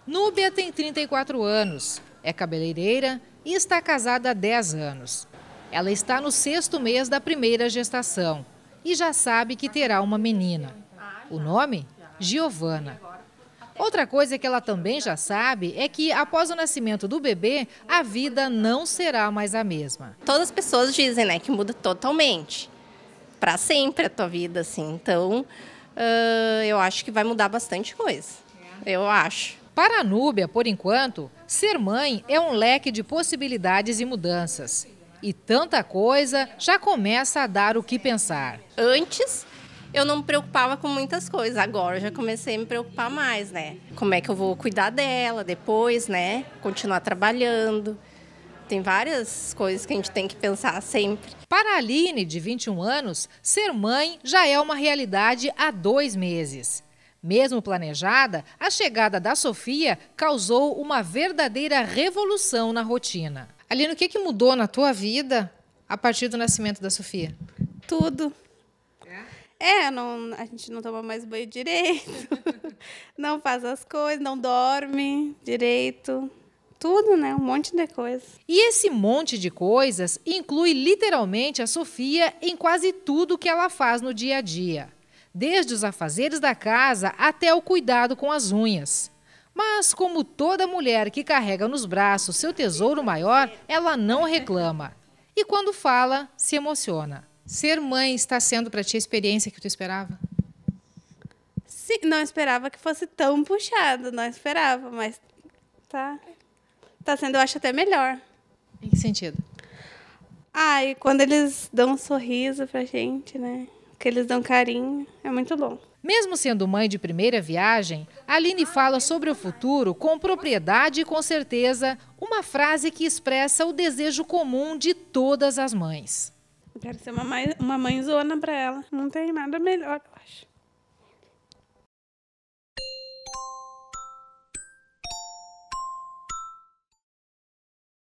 Núbia tem 34 anos, é cabeleireira e está casada há 10 anos. Ela está no 6º mês da primeira gestação e já sabe que terá uma menina. O nome? Giovana. Outra coisa que ela também já sabe é que após o nascimento do bebê, a vida não será mais a mesma. Todas as pessoas dizem, né, que muda totalmente, para sempre a tua vida, assim. Então, eu acho que vai mudar bastante coisa, eu acho. Para a Núbia, por enquanto, ser mãe é um leque de possibilidades e mudanças. E tanta coisa já começa a dar o que pensar. Antes, eu não me preocupava com muitas coisas. Agora, eu já comecei a me preocupar mais, né? Como é que eu vou cuidar dela depois, né? Continuar trabalhando. Tem várias coisas que a gente tem que pensar sempre. Para a Aline, de 21 anos, ser mãe já é uma realidade há 2 meses. Mesmo planejada, a chegada da Sofia causou uma verdadeira revolução na rotina. Aline, o que mudou na tua vida a partir do nascimento da Sofia? Tudo. A gente não toma mais banho direito, não faz as coisas, não dorme direito. Tudo, né? Um monte de coisa. E esse monte de coisas inclui literalmente a Sofia em quase tudo que ela faz no dia a dia. Desde os afazeres da casa até o cuidado com as unhas. Mas, como toda mulher que carrega nos braços seu tesouro maior, ela não reclama. E quando fala, se emociona. Ser mãe está sendo para ti a experiência que tu esperava? Sim, não esperava que fosse tão puxado, não esperava, mas tá sendo, eu acho, até melhor. Em que sentido? E quando eles dão um sorriso pra gente, né? Que eles dão carinho, é muito bom. Mesmo sendo mãe de primeira viagem, a Aline fala sobre o futuro com propriedade e com certeza, uma frase que expressa o desejo comum de todas as mães. Eu quero ser uma mãezona para ela, não tem nada melhor, eu acho.